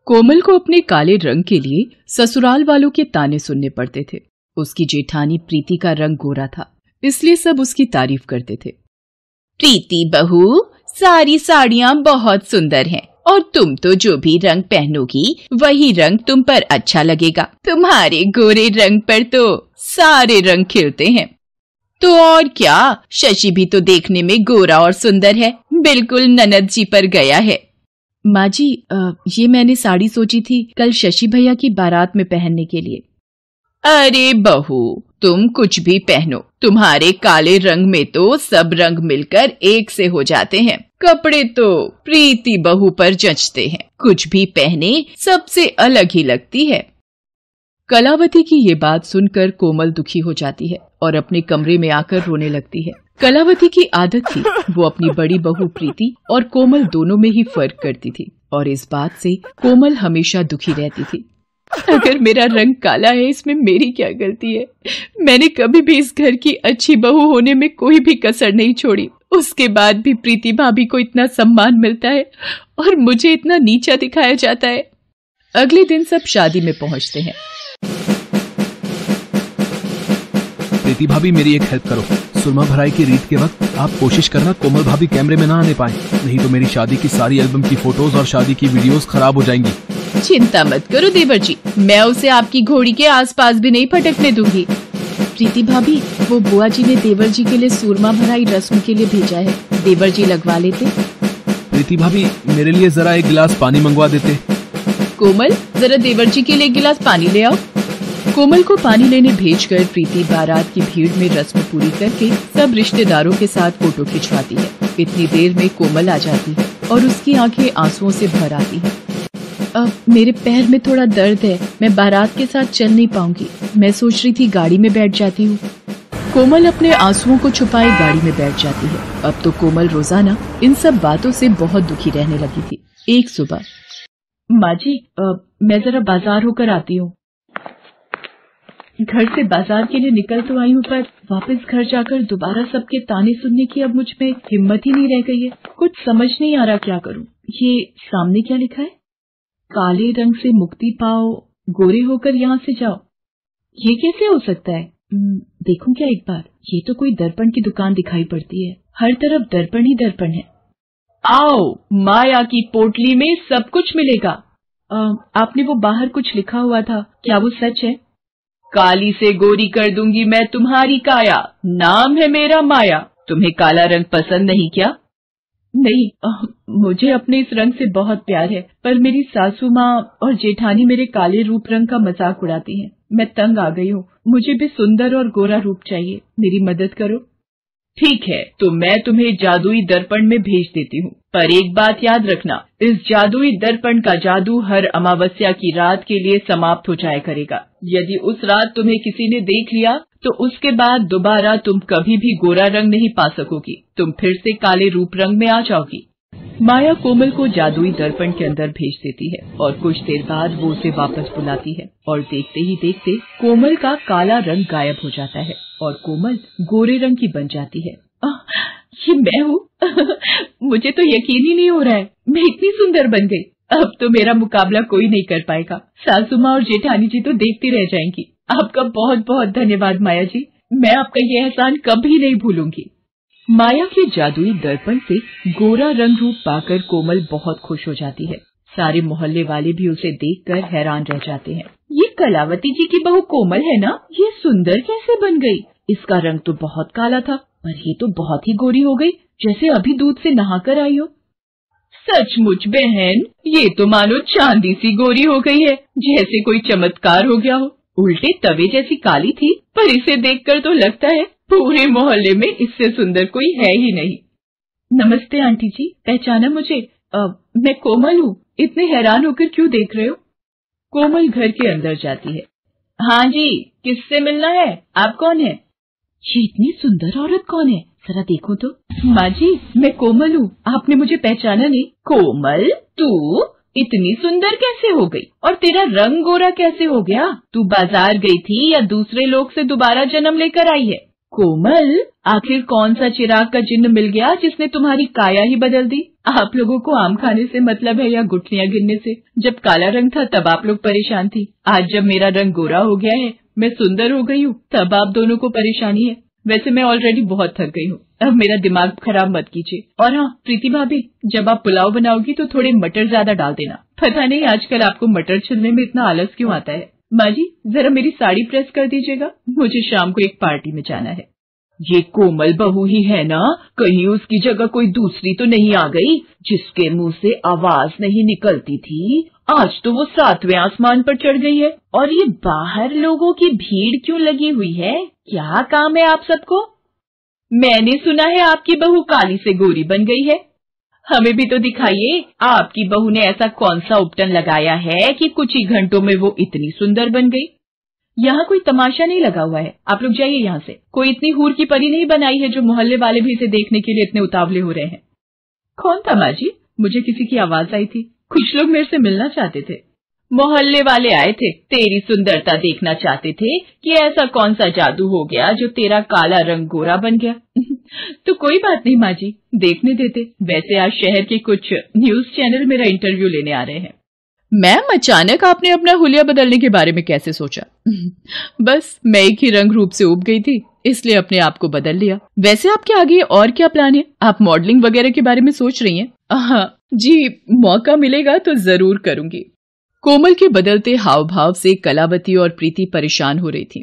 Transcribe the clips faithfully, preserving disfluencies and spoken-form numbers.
कोमल को अपने काले रंग के लिए ससुराल वालों के ताने सुनने पड़ते थे। उसकी जेठानी प्रीति का रंग गोरा था, इसलिए सब उसकी तारीफ करते थे। प्रीति बहू, सारी साड़ियाँ बहुत सुंदर हैं और तुम तो जो भी रंग पहनोगी वही रंग तुम पर अच्छा लगेगा। तुम्हारे गोरे रंग पर तो सारे रंग खिलते हैं। तो और क्या, शशि भी तो देखने में गोरा और सुंदर है, बिल्कुल ननद जी पर गया है। माँ जी, ये मैंने साड़ी सोची थी कल शशि भैया की बारात में पहनने के लिए। अरे बहू, तुम कुछ भी पहनो, तुम्हारे काले रंग में तो सब रंग मिलकर एक से हो जाते हैं। कपड़े तो प्रीति बहू पर जचते हैं, कुछ भी पहने सबसे अलग ही लगती है। कलावती की ये बात सुनकर कोमल दुखी हो जाती है और अपने कमरे में आकर रोने लगती है। कलावती की आदत थी वो अपनी बड़ी बहू प्रीति और कोमल दोनों में ही फर्क करती थी और इस बात से कोमल हमेशा दुखी रहती थी। अगर मेरा रंग काला है, इसमें मेरी क्या गलती है? मैंने कभी भी इस घर की अच्छी बहू होने में कोई भी कसर नहीं छोड़ी। उसके बाद भी प्रीति भाभी को इतना सम्मान मिलता है और मुझे इतना नीचा दिखाया जाता है। अगले दिन सब शादी में पहुंचते हैं। प्रीति भाभी, मेरी एक हेल्प करो। सुरमा भराई की रीत के वक्त आप कोशिश करना कोमल भाभी कैमरे में ना आने पाए, नहीं तो मेरी शादी की सारी एल्बम की फोटोज और शादी की वीडियोस खराब हो जाएंगी। चिंता मत करो देवर जी, मैं उसे आपकी घोड़ी के आसपास भी नहीं फटकने दूंगी। प्रीति भाभी, वो बुआ जी ने देवर जी के लिए सुरमा भराई रस्म के लिए भेजा है, देवर जी लगवा लेते। प्रीति भाभी, मेरे लिए जरा एक गिलास पानी मंगवा देते। कोमल, जरा देवर जी के लिए एक गिलास पानी ले आओ। कोमल को पानी लेने भेजकर प्रीति बारात की भीड़ में रस्म पूरी करके सब रिश्तेदारों के साथ फोटो खिंचवाती है। इतनी देर में कोमल आ जाती है और उसकी आंखें आंसुओं से भर आती हैं। अब मेरे पैर में थोड़ा दर्द है, मैं बारात के साथ चल नहीं पाऊंगी। मैं सोच रही थी गाड़ी में बैठ जाती हूँ। कोमल अपने आंसुओं को छुपाए गाड़ी में बैठ जाती है। अब तो कोमल रोजाना इन सब बातों से बहुत दुखी रहने लगी थी। एक सुबह, माँ जी, मैं जरा बाजार होकर आती हूँ। घर से बाजार के लिए निकल तो आई हूँ, पर वापस घर जाकर दोबारा सबके ताने सुनने की अब मुझ में हिम्मत ही नहीं रह गई है। कुछ समझ नहीं आ रहा क्या करूँ। ये सामने क्या लिखा है? काले रंग से मुक्ति पाओ, गोरे होकर यहाँ से जाओ। ये कैसे हो सकता है? देखूं क्या एक बार? ये तो कोई दर्पण की दुकान दिखाई पड़ती है, हर तरफ दर्पण ही दर्पण है। आओ, माया की पोटली में सब कुछ मिलेगा। आ, आपने वो बाहर कुछ लिखा हुआ था, क्या वो सच है? काली से गोरी कर दूंगी मैं तुम्हारी काया, नाम है मेरा माया। तुम्हें काला रंग पसंद नहीं क्या? नहीं, आ, मुझे अपने इस रंग से बहुत प्यार है, पर मेरी सासू माँ और जेठानी मेरे काले रूप रंग का मजाक उड़ाती हैं। मैं तंग आ गई हूँ, मुझे भी सुंदर और गोरा रूप चाहिए, मेरी मदद करो। ठीक है, तो मैं तुम्हें जादुई दर्पण में भेज देती हूँ, पर एक बात याद रखना, इस जादुई दर्पण का जादू हर अमावस्या की रात के लिए समाप्त हो जाया करेगा। यदि उस रात तुम्हें किसी ने देख लिया तो उसके बाद दोबारा तुम कभी भी गोरा रंग नहीं पा सकोगी, तुम फिर से काले रूप रंग में आ जाओगी। माया कोमल को जादुई दर्पण के अंदर भेज देती है और कुछ देर बाद वो उसे वापस बुलाती है और देखते ही देखते कोमल का काला रंग गायब हो जाता है और कोमल गोरे रंग की बन जाती है। आ, ये मैं हूँ? मुझे तो यकीन ही नहीं हो रहा है, मैं इतनी सुंदर बन गई। अब तो मेरा मुकाबला कोई नहीं कर पाएगा। सासू माँ और जेठानी जी तो देखती रह जाएंगी। आपका बहुत बहुत धन्यवाद माया जी, मैं आपका ये एहसान कभी नहीं भूलूंगी। माया के जादुई दर्पण से गोरा रंग रूप पाकर कोमल बहुत खुश हो जाती है। सारे मोहल्ले वाले भी उसे देखकर हैरान रह जाते हैं। ये कलावती जी की बहू कोमल है ना? ये सुंदर कैसे बन गई? इसका रंग तो बहुत काला था, पर ये तो बहुत ही गोरी हो गई, जैसे अभी दूध से नहाकर आई हो। सचमुच बहन, ये तो मानो चांदी सी गोरी हो गई है, जैसे कोई चमत्कार हो गया हो। उल्टे तवे जैसी काली थी, पर इसे देखकर तो लगता है पूरे मोहल्ले में इससे सुंदर कोई है ही नहीं। नमस्ते आंटी जी, पहचाना मुझे? आ, मैं कोमल हूँ, इतने हैरान होकर क्यों देख रहे हो? कोमल घर के अंदर जाती है। हाँ जी, किससे मिलना है? आप कौन है? ये इतनी सुंदर औरत कौन है, जरा देखो तो। माँ जी, मैं कोमल हूँ, आपने मुझे पहचाना नहीं? कोमल, तू इतनी सुंदर कैसे हो गई? और तेरा रंग गोरा कैसे हो गया? तू बाजार गई थी या दूसरे लोग से दोबारा जन्म लेकर आई है? कोमल, आखिर कौन सा चिराग का चिन्ह मिल गया जिसने तुम्हारी काया ही बदल दी? आप लोगों को आम खाने से मतलब है या गुठलियां गिनने से? जब काला रंग था तब आप लोग परेशान थी, आज जब मेरा रंग गोरा हो गया है, मैं सुंदर हो गई हूँ, तब आप दोनों को परेशानी है। वैसे मैं ऑलरेडी बहुत थक गई हूँ, अब मेरा दिमाग खराब मत कीजिए। और हाँ प्रीति भाभी, जब आप पुलाव बनाओगी तो थोड़े मटर ज्यादा डाल देना। पता नहीं आजकल आपको मटर छिलने में इतना आलस क्यों आता है। माँ जी जरा मेरी साड़ी प्रेस कर दीजिएगा, मुझे शाम को एक पार्टी में जाना है। ये कोमल बहू ही है ना? कहीं उसकी जगह कोई दूसरी तो नहीं आ गई जिसके मुंह से आवाज नहीं निकलती थी? आज तो वो सातवें आसमान पर चढ़ गई है। और ये बाहर लोगों की भीड़ क्यों लगी हुई है? क्या काम है आप सबको? मैंने सुना है आपकी बहू काली से गोरी बन गई है। हमें भी तो दिखाइए, आपकी बहू ने ऐसा कौन सा उपटन लगाया है कि कुछ ही घंटों में वो इतनी सुंदर बन गई। यहाँ कोई तमाशा नहीं लगा हुआ है, आप लोग जाइए यहाँ से। कोई इतनी हूर की परी नहीं बनाई है जो मोहल्ले वाले भी इसे देखने के लिए इतने उतावले हो रहे हैं। कौन था माँ जी? मुझे किसी की आवाज आई थी, कुछ लोग मेरे से मिलना चाहते थे। मोहल्ले वाले आए थे, तेरी सुंदरता देखना चाहते थे कि ऐसा कौन सा जादू हो गया जो तेरा काला रंग गोरा बन गया। तो कोई बात नहीं माँ जी, देखने देते। वैसे आज शहर के कुछ न्यूज चैनल मेरा इंटरव्यू लेने आ रहे हैं। मैम अचानक आपने अपना हुलिया बदलने के बारे में कैसे सोचा? बस मैं एक ही रंग रूप से उब गई थी, इसलिए अपने आप को बदल लिया। वैसे आपके आगे और क्या प्लान है? आप मॉडलिंग वगैरह के बारे में सोच रही हैं? हाँ जी, मौका मिलेगा तो जरूर करूंगी। कोमल के बदलते हाव भाव से कलावती और प्रीति परेशान हो रही थी।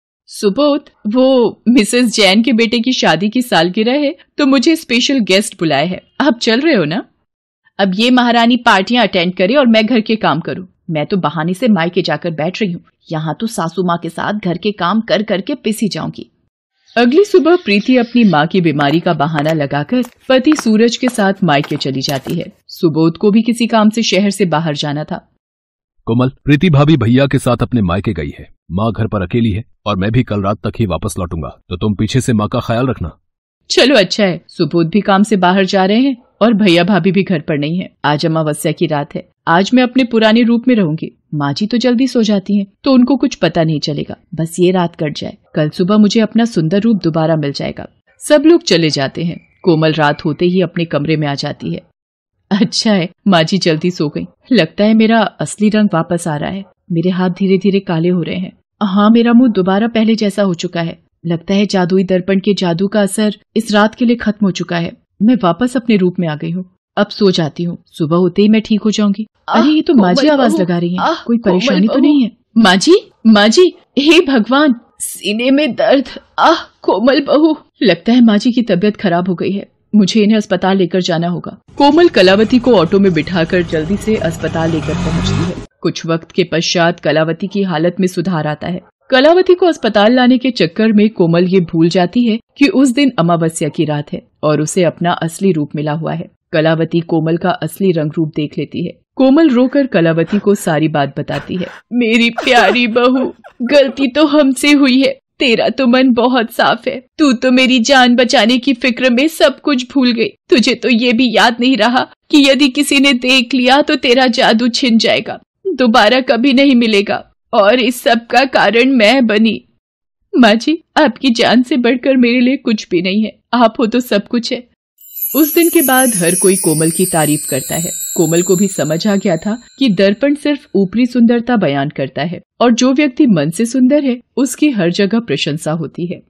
सुबोध, वो मिसेस जैन के बेटे की शादी की सालगिरह है तो मुझे स्पेशल गेस्ट बुलाए हैं, आप चल रहे हो ना? अब ये महारानी पार्टियां अटेंड करे और मैं घर के काम करूं। मैं तो बहाने से मायके जाकर बैठ रही हूँ, यहाँ तो सासू माँ के साथ घर के काम कर करके पिसी जाऊंगी। अगली सुबह प्रीति अपनी माँ की बीमारी का बहाना लगाकर पति सूरज के साथ मायके चली जाती है। सुबोध को भी किसी काम से शहर से बाहर जाना था। कोमल, प्रीति भाभी भैया के साथ अपने मायके गई है, माँ घर पर अकेली है और मैं भी कल रात तक ही वापस लौटूंगा, तो तुम पीछे से माँ का ख्याल रखना। चलो अच्छा है, सुबोध भी काम से बाहर जा रहे हैं और भैया भाभी भी घर पर नहीं है। आज अमावस्या की रात है, आज मैं अपने पुराने रूप में रहूंगी। माँ जी तो जल्दी सो जाती हैं, तो उनको कुछ पता नहीं चलेगा। बस ये रात कट जाए, कल सुबह मुझे अपना सुंदर रूप दोबारा मिल जाएगा। सब लोग चले जाते हैं। कोमल रात होते ही अपने कमरे में आ जाती है। अच्छा है, माँ जी जल्दी सो गई। लगता है मेरा असली रंग वापस आ रहा है। मेरे हाथ धीरे धीरे काले हो रहे हैं। हाँ, मेरा मुंह दोबारा पहले जैसा हो चुका है। लगता है जादुई दर्पण के जादू का असर इस रात के लिए खत्म हो चुका है। मैं वापस अपने रूप में आ गई हूँ। अब सो जाती हूँ, सुबह होते ही मैं ठीक हो जाऊंगी। अरे ये तो माँ जी आवाज लगा रही है, कोई परेशानी तो नहीं है? माँ जी, माँ जी, हे भगवान, सीने में दर्द। आह कोमल बहू, लगता है माँ जी की तबीयत खराब हो गई है। मुझे इन्हें अस्पताल लेकर जाना होगा। कोमल कलावती को ऑटो में बिठाकर जल्दी से अस्पताल लेकर पहुंचती है। कुछ वक्त के पश्चात कलावती की हालत में सुधार आता है। कलावती को अस्पताल लाने के चक्कर में कोमल ये भूल जाती है कि उस दिन अमावस्या की रात है और उसे अपना असली रूप मिला हुआ है। कलावती कोमल का असली रंग रूप देख लेती है। कोमल रोकर कलावती को सारी बात बताती है। मेरी प्यारी बहू, गलती तो हमसे हुई है। तेरा तो मन बहुत साफ है। तू तो मेरी जान बचाने की फिक्र में सब कुछ भूल गई। तुझे तो ये भी याद नहीं रहा कि यदि किसी ने देख लिया तो तेरा जादू छिन जाएगा, दोबारा कभी नहीं मिलेगा। और इस सब का कारण मैं बनी। माँ जी, आपकी जान से बढ़कर मेरे लिए कुछ भी नहीं है। आप हो तो सब कुछ है। उस दिन के बाद हर कोई कोमल की तारीफ करता है। कोमल को भी समझ आ गया था कि दर्पण सिर्फ ऊपरी सुंदरता बयान करता है और जो व्यक्ति मन से सुंदर है उसकी हर जगह प्रशंसा होती है।